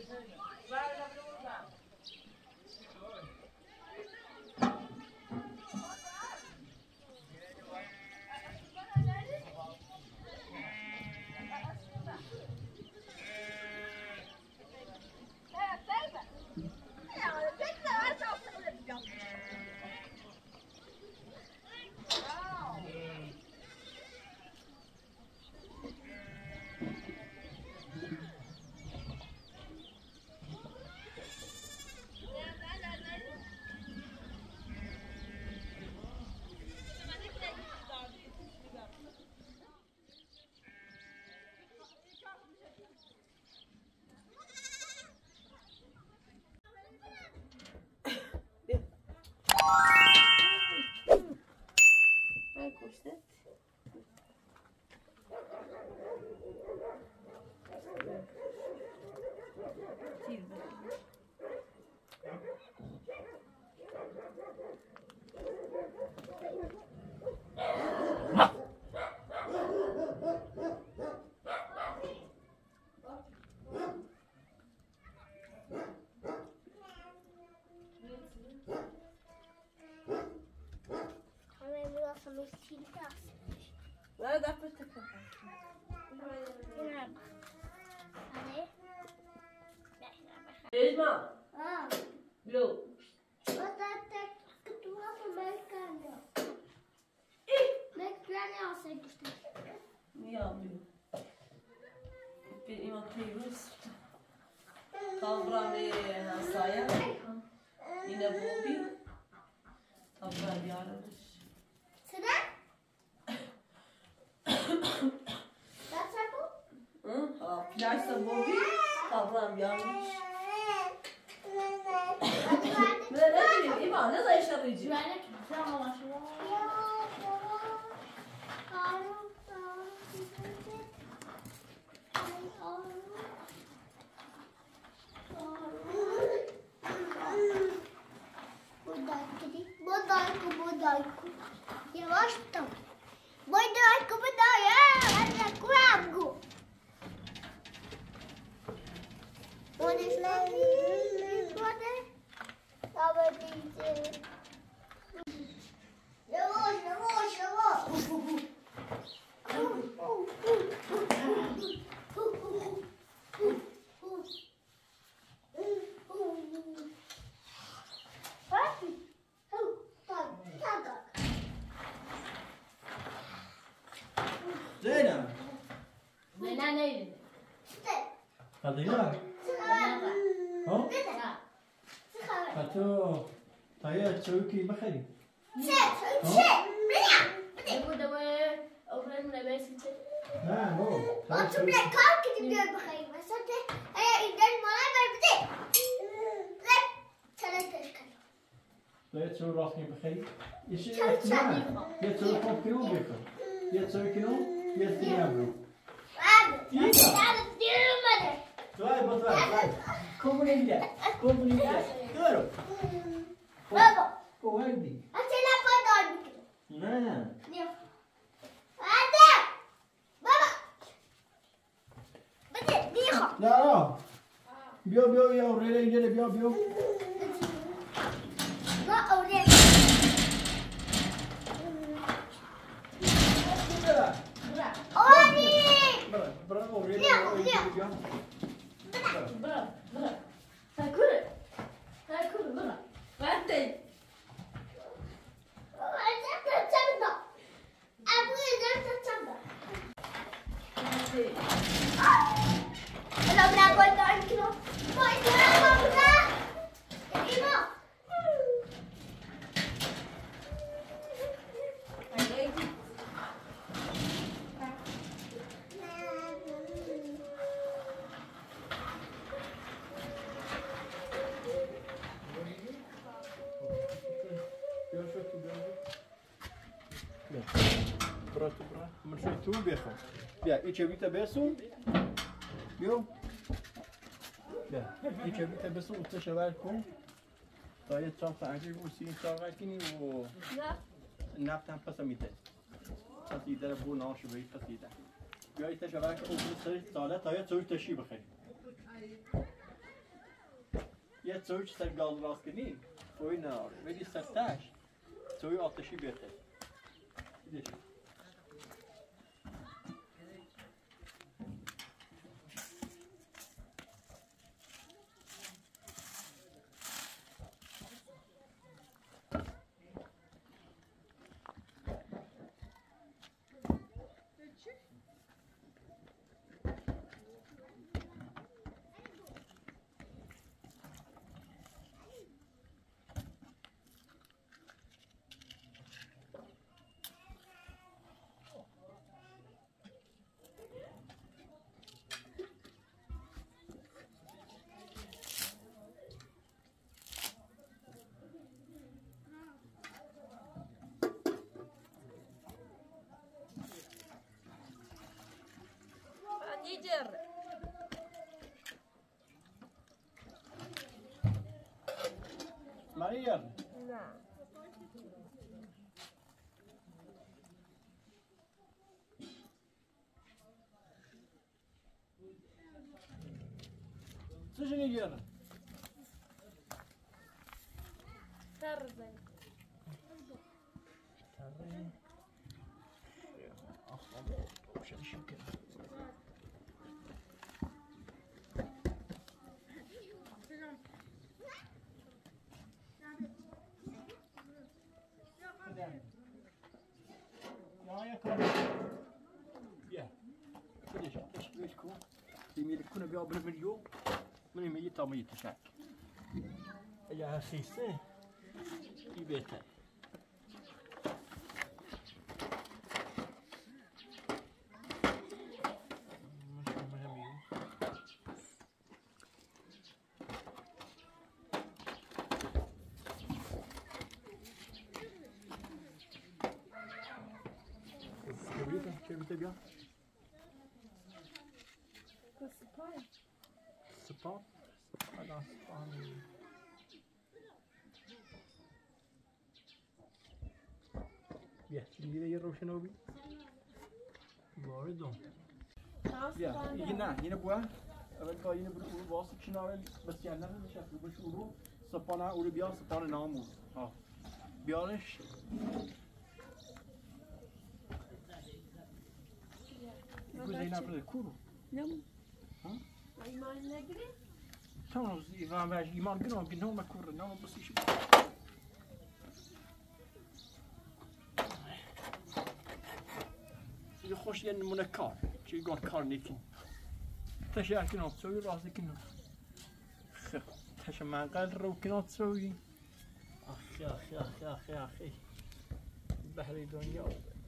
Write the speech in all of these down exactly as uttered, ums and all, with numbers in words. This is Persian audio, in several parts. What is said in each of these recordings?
لا ده فتك ايش ما اه بلو وتاتك كنت واقف بالكاميرا ايه لك بلاني عصير يا بلو في ايمان كيوس طابرا لي نصايا ينبوبي طابرا بيعرفش سدا Plaj sabbobi, tabram yanlış. Ne ne diyeyim? İma ne zaman yaşayacağım? Ben de kimse başlıyor. Бодайку, бодайку. Yavaş tam. Бодайку, бодайку. Hadi kurabgu. What is that? What is that? Yavaş, yavaş, yavaş. زينب. زينب نيجي. قضية. ها؟ فتو طيب تسوي بخير. شيء شيء بنيا. يقول دوي أوفر من البيت. لا هو. ما تبي كار كده بيقول بخير بس أنت هي إذا ما بدي. لا ثلاثة كار. لا تسوي راسك بخير. إيش احتمال؟ يتسوي فوق كيلو بخير. يتسوي كيلو يتسوي Vai, botar, vai. Como ele é? Como ele é? Claro. Baba. Como é que? Açela foto. Não. Não. Hadi. Baba. Bade, diha. Não. Bio bio ya oraya gele bio bio. Ma oraya. Ori. Bravo, oraya. Bra, bra. Här kommer. Här kommer bra. Vänta. Vänta, vänta. Jag vill inte vänta. Eller bra på ett annat kilo. Vad är det här för något? Ima. Bra, bra. Men så tog vi för. Ja, inte vita beso. Jo. Ja, inte vita beso och så väl kom. Då är det så att jag vill se så här kini och نفتم پس میده. پس ایده رو بو ناشو بید پس ایده. بیایی تشوک اوبر سری ساله تا یه توی تشی بخیر. یه توی سر گاز راست کنی توی نار ولی سر تاش توی آتشی بهتر دیدی يجر مريم نعم سجن يجر ترزن يكون بيا بالمليون من يميت ما يتشاك يا خيسه في بيته كيف تبيع؟ سباق هذا سباق يا تريد يروح شنو بي؟ واردهم يا هنا هنا بوا اول كاي هنا برو واسط شنو بس يعني انا مش عارف بس ورو سبانا ورو بيا سبانا نامو ها بيارش يقول زينا برو كورو نعم ها ايمان نجري تونس إيمان باش إيمان قنوا قنوا ما كور نوم بس يشوف يخش ين منكار شيء يقول كار نيكين تشيء كنا تسوي راسي كنا خ تش ما قال رو كنا تسوي أخ يا أخي يا أخي يا أخي يا أخي بحري دنيا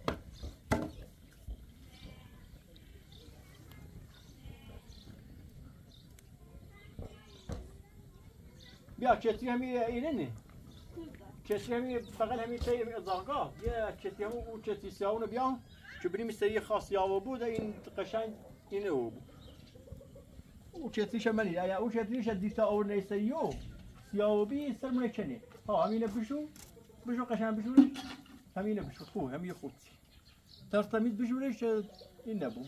بیا کتی همی اینه نه کتی همی فقط همی تای زاغا بیا کتی همو او کتی سیاهونو بیا که بریم سری خاص یاو بود این قشنگ اینه او او کتیش منی یا او کتیش دیتا اور نیستیو سیاو بی سرمونه کنه ها همینه بشو بشو قشنگ بشو همینه بشو خو همی خودی ترتمیز بشورش این نبود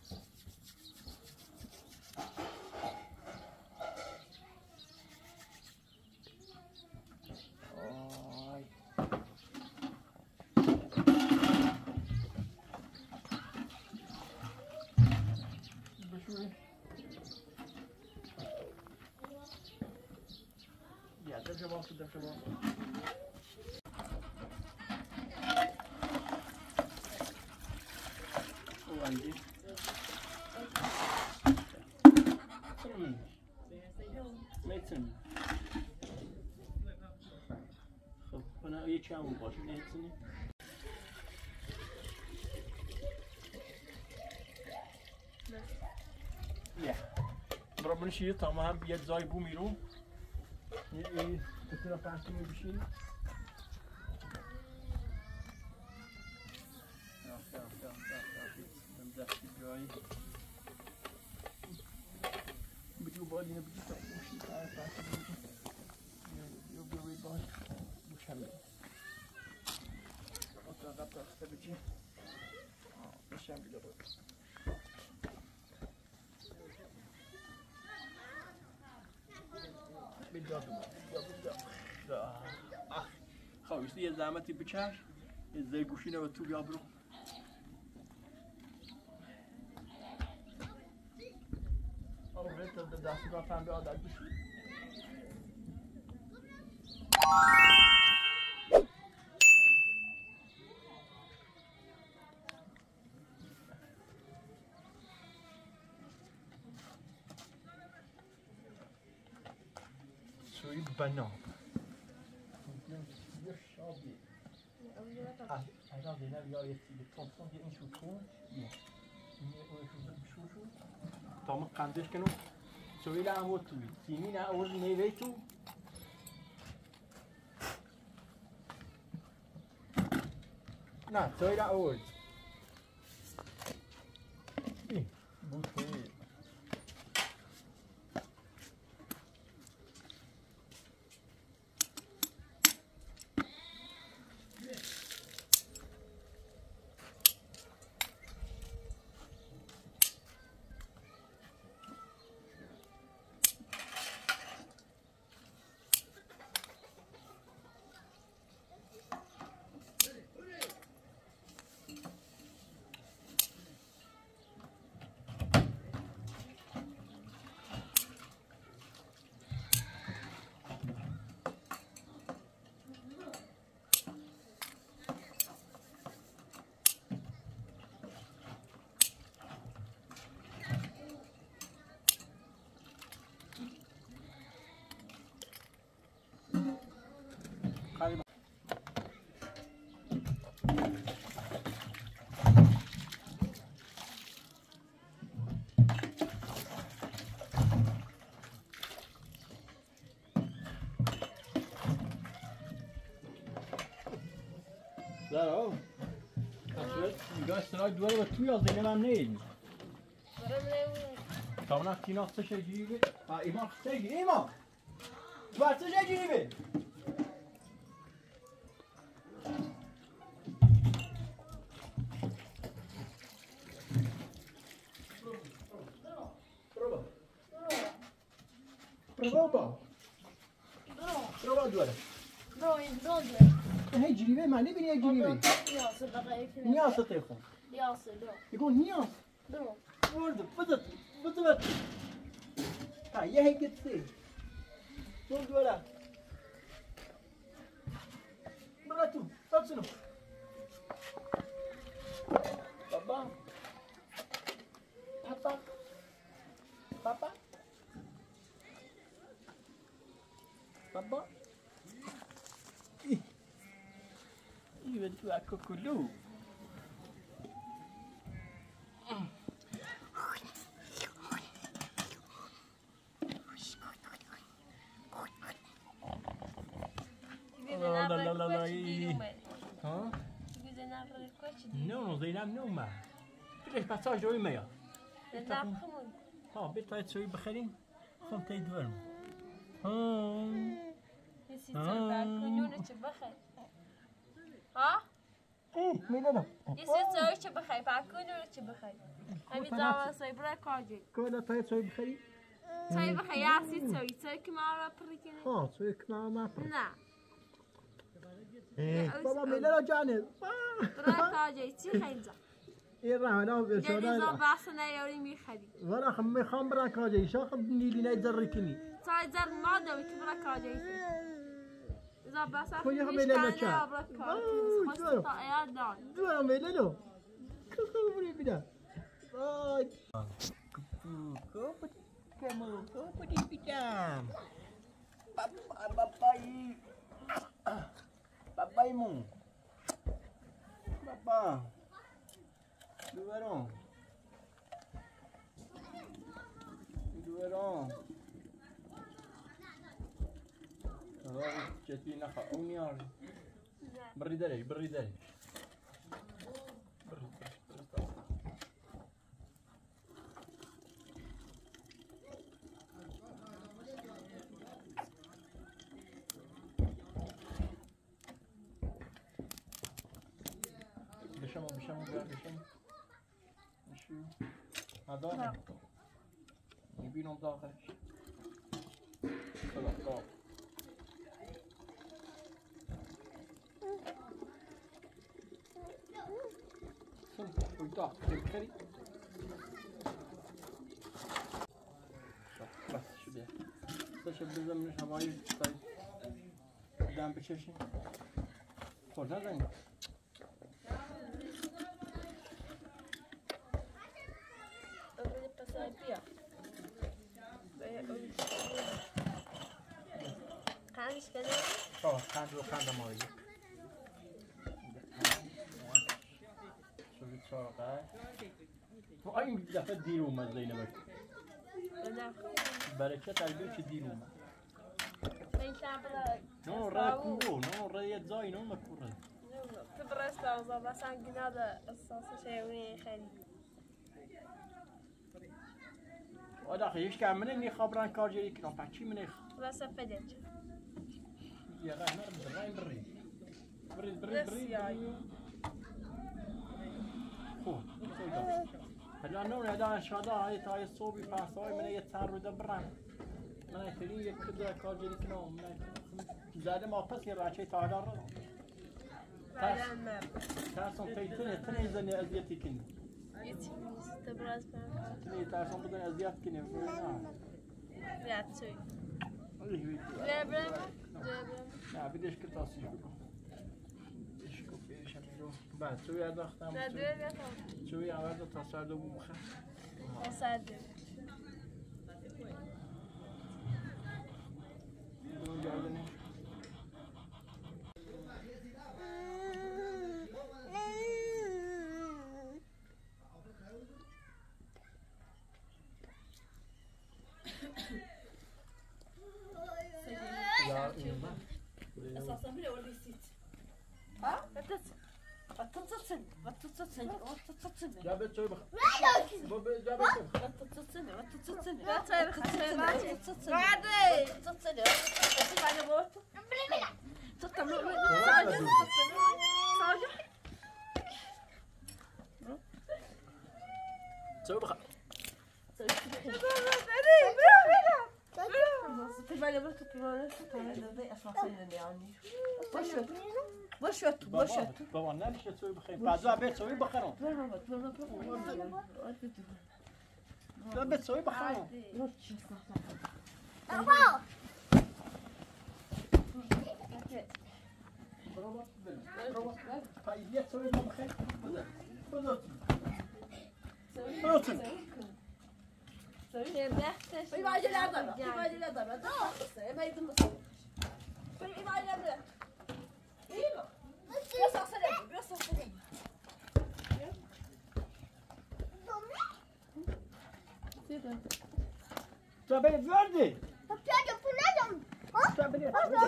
Ja, dat is wel goed, dat is wel goed. Oh, Andy. Hmm. Metin. خب بنا یه چند باشه نهتونی یا برای من شیه تا ما هم بیاد زای بو میرو این بتونه پنج می بشین بدیو باید اینه بدیو تا بوشی تا پنج می یو بیوی باید بوش همه اتا قبل دسته بچی بشم بیده باید Big dog. خب یه زحمتی بچش یه زی گوشینه و تو بیا برو آره تا دستی را فهم به عادت بشی سوی بناب Alors, déjà, il y a les tronçons qui sont chouchous. Toma candees que não. Sou ele a outro. Se mina hoje nem veio tu. Não, sou ele a hoje. Ih, botei. Zara, jag ska du har varit två år innan nej. Tamam aktin aksa şey gibi. Ha imam şey gibi imam. Varsa şey gibi. Prova. Prova. Prova due. برو این برو هي جريبه ما نبي يا جريبه یاسه بقیه کنه نياس تاخذ یاسه برو يقول نياس برو ورد بدت بدت هاي هي كتسي ورد ولا براتو فاتسنو بابا بابا بابا بابا يبدو أكو كلو لا لا لا لا ها não Zainab não ما ليش بتساعد جوي مايا ها بيطلع تسوي بخيرين خم تيدورم ها ها ايه مين انا يصير تسوي شي بخير باكون ولا شي بخير ابي دعوه تسوي برا كاجي كولا تاي تسوي بخيرين تسوي بخير يا سي تسوي تسوي كما بريكين ها تسوي كما ما نعم ايه بابا مين انا جانب برا كاجي تي خينزا ايه راح انا جدي زو باسنا يوري مي خدي ولا خمي خام برا كاجي شو خبني لي نايزركني تسوي زر ما دوي كبرا كاجي إذا بس كل يوم يلنا شا. خاصة طايات دان. دوا ميلانو. كل بري بدا. آه. كوبي كمو كوبي بدا. بابا باباي. باباي مو. بابا. دوارون. دوارون. جاتي نخا اونيار بري داري بري داري بري بشمو بشمو بشمو شو هذا يبينهم داخل خلاص طاق بخير بس شو ده بس بزم من هواي طيب دام بچشی خورد نزنی قندش کنه؟ آه قند رو قند مایی شوید چاقه تو این دفعه دیر اومد زینبک برکت تربیه چه دیر اومد این شب نه را کوو نه را یه زای نه مکوره تدرس لحظة بس عن هذا الصوص شيء خلي ودا خیش که منه می خبران کار جری کنم پچی منه بس فدت یا غیر برای بری بری بری بری خوب هلا نور هذا شادا هاي تاي صوبي فاسوي من يتسار ودبران من يتري يكذا كار جري كنوم من زاد ما بس يراشي تاهدار تاسون تيتن تني زني ازيتي كن تبرز تني تاسون بدن ازيات كن لا تسوي لا برا لا بديش كتاسي بعد سوي هذا ختام لا دوي سوي هذا تصعد ومخ تصعد اساسا من اول نسيت ها بتتصل بتتصل بتتصل يا بنت شوي بخ وين يا بنت بتتصل بتتصل لا تعرف خسرات بتتصل بعدين بتتصل بتتصل على موته تطلع صاجع صاجع شوي بخ تبالي ما تطلع تطلع اساسا يعني بشوت بشوت بشوت طبعا لا ليش تسوي بخير بعد بيت تسوي بخرون لا بيت تسوي بخرون بابا هاي تسوي بخير بروتين في بعد العظمة في بعد العظمة ده ما يدم في بعد العظمة ايوه بس اصلا بس اصلا تابعي فردي بابا بنادم تابعي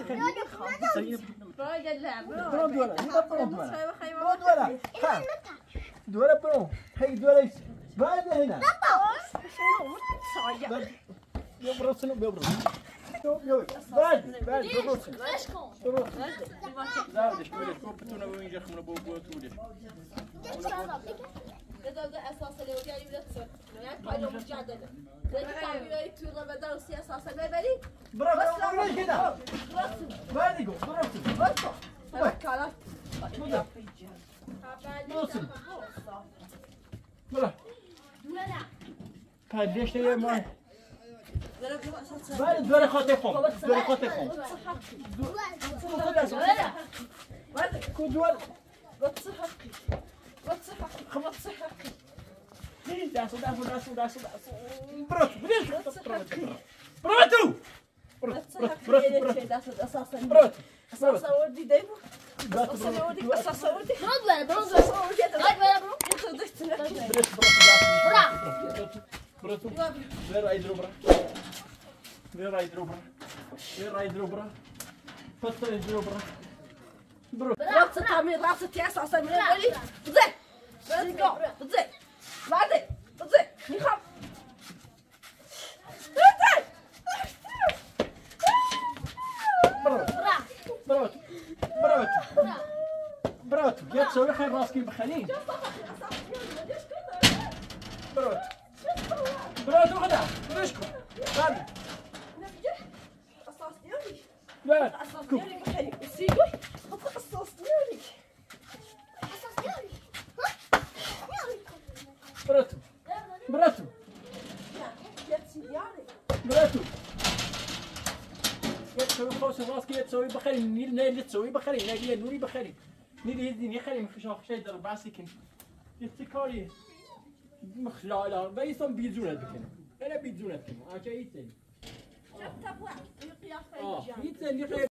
بعد اللعبة برون دولا برون دولا خيمة خيمة برون دولا ها دولا برون هي دولا بعد هنا صايع يبرسنوا بيبرسوا يو بعد بعد بيبرسوا ليشكم لا ليش ليش كوب بتونا وين جاكم من ابو ابو تولي هذا ده اساس اللي ودي ولا تصير يعني قالوا مجادله زي كان يريد رمضان والسياسه اصلا ما بالي برافو ليش كده براسو بعد يقول برافو براسو توكلت برافو برافو هاي ليش هي ما بعد دولا خاطفهم دولا خاطفهم كل دول بتصحقي بتصحقي بتصحقي داسو داسو داسو داسو داسو برافو ليش برافو برافو اساسا برافو اساسا ودي دايما اساسا ودي اساسا ودي برافو برافو اساسا ودي برافو انت ضحكت برافو برافو غير ايدرو برا غير ايدرو برا غير ايدرو برا فصل ايدرو برا برافو راسك تعمل راسك يا اساسا من اولي بزي بزي بعدين بزي يخاف برافو برافو برافو برافو يا تسوي خير راسك بخليل برافو برافو غدا رشكو غادي لا كوب راس كي تسوي بخير نيل نيل تسوي بخير نيل نوري بخير نيل يدني خير مخشى خشى در بعض سكن يتكاري مخلالا بيسون بيزونة بكن أنا بيزونة بكن عشان يتني شفت أبوك في قيافة آه الجامعة يتني